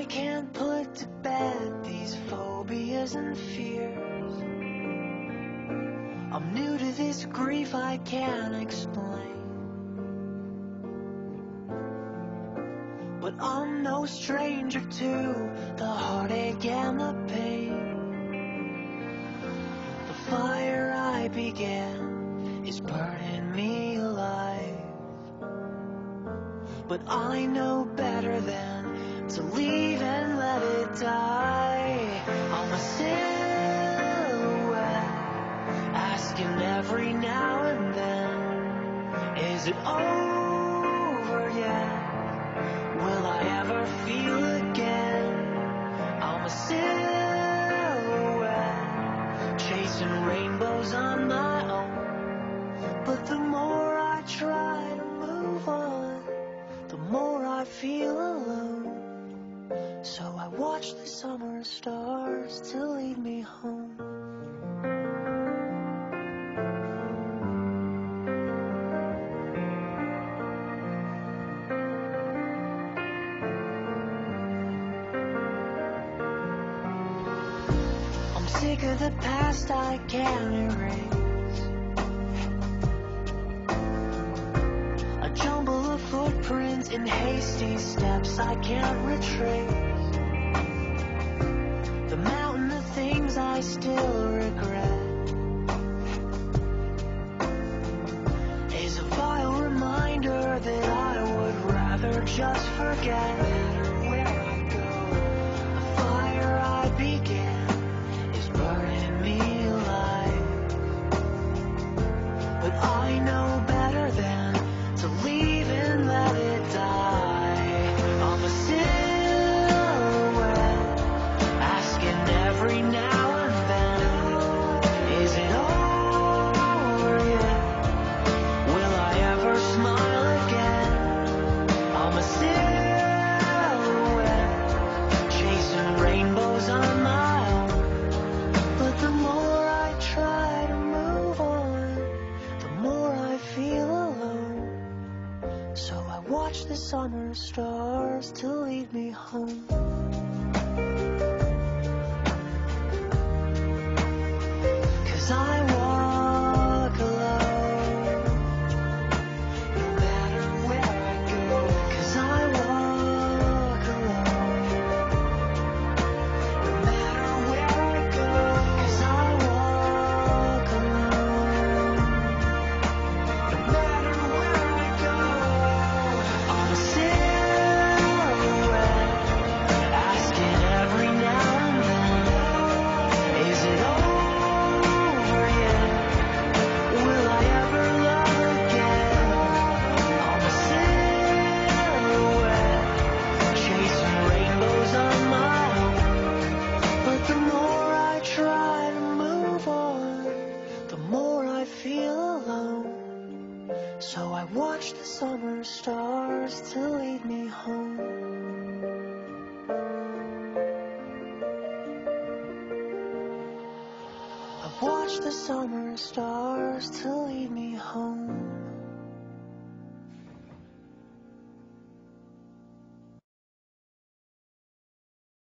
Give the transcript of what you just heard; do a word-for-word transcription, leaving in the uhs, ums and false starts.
can't put to bed these phobias and fears. I'm new to this grief I can't explain, but I'm no stranger to the heartache and the pain. The fire I began is burning me alive, but I know better than to leave and let it die. I'm a silhouette, asking every now and then, is it over yet? Will I ever feel again? I'm a silhouette, chasing rainbows on my own, but the more I try to move on, the more I feel alone. So I watch the summer stars to lead me home. I'm sick of the past I can't erase, a jumble of footprints in hasty steps I can't retrace. The mountain of things I still regret is a vile reminder that I would rather just forget. No matter where I go, the fire I began is burning me alive, but I know better than to leave and let it die. I'm a silhouette, asking every now and then, is it over yet? Will I ever smile again? I'm a silhouette, chasing rainbows on my own, but the more I try to move on, the more I feel alone. So I watch the summer stars to lead me home. Cause I walk alone, no matter where I go. Cause I walk alone, no matter where I go. Cause I walk alone, no matter where I go. I'm a silhouette, asking every now and then, is it over yet? Will I ever love again? I'm a silhouette, chasing rainbows on my own, but the more I try to move on, the more I feel alone. So I watch the summer stars to lead me home. I've watched the summer stars to lead me